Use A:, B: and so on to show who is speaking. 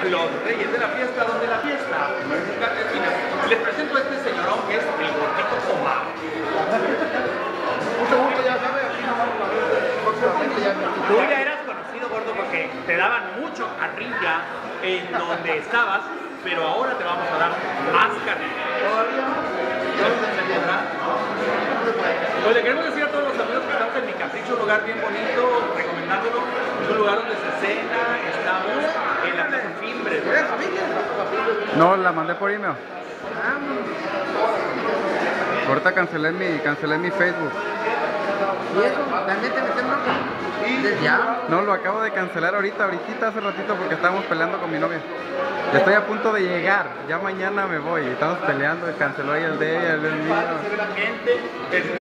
A: los reyes de la fiesta, donde la fiesta nunca termina. Les presento a este señorón que es el gordito Omar.
B: Mucho gusto, ya sabes, aquí nomás próximamente ya.
A: Tú ya eras conocido, gordo, porque te daban mucho carrilla en donde estabas, pero ahora te vamos a dar más carrilla.
B: Todavía
A: Pues le queremos decir a todos los amigos que estamos en Mi Capricho, un lugar bien bonito, recomendándolo. Es un lugar donde se cena, estamos en la Plaza Fimbres.
B: ¿Eres familia?
C: No, la mandé por email. Ahorita cancelé mi Facebook.
B: ¿Y eso? ¿También te meten bronca? ¿Ya?
C: No, lo acabo de cancelar ahorita hace ratito porque estábamos peleando con mi novia. Ya estoy a punto de llegar, ya mañana me voy. Estamos peleando, canceló ella el de ella, el mío.
A: Gente,